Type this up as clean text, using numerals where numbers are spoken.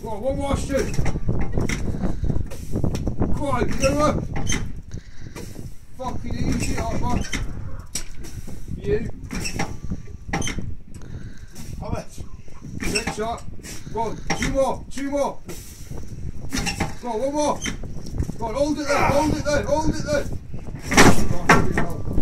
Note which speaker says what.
Speaker 1: Come on, one more, Stu. Come on, get up. Fucking easy, hard man. You. How much? Next shot. Go on, two more. Go on, one more. Go on, hold it there, hold it there. Fucking hell.